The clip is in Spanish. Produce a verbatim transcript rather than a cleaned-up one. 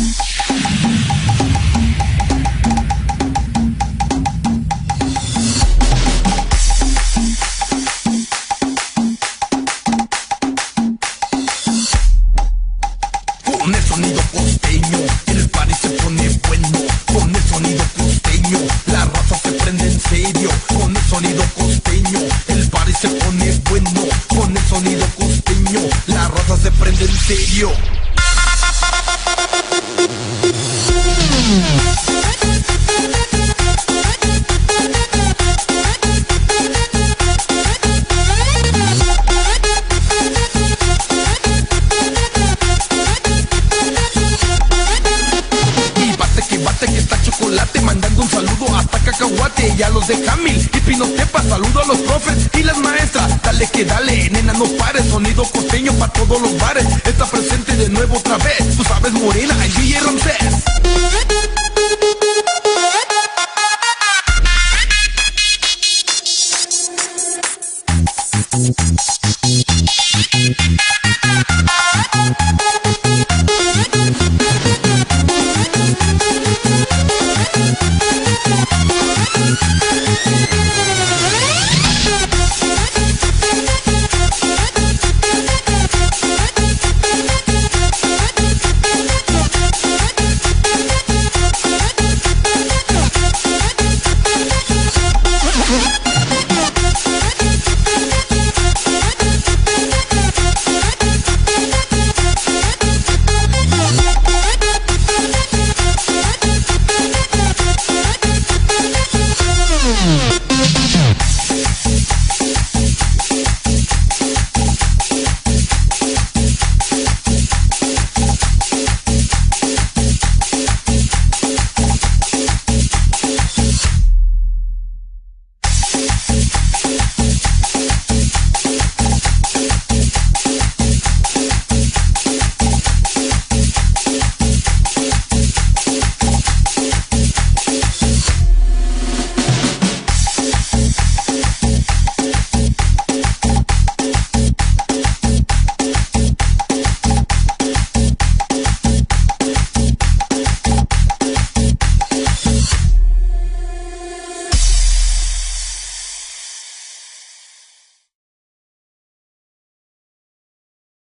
Con el sonido costeño, el party se pone bueno. Con el sonido costeño, la raza se prende en serio. Con el sonido costeño, el party se pone bueno. Con el sonido costeño, la raza se prende en serio. Que está chocolate, mandando un saludo hasta Cacahuate y a los de Jamil y Pinotepa. Saludo a los profes y las maestras. Dale que dale, nena, no pares. Sonido costeño pa' todos los bares. Está presente de nuevo otra vez. Tú sabes, morena, el D J Ramsés.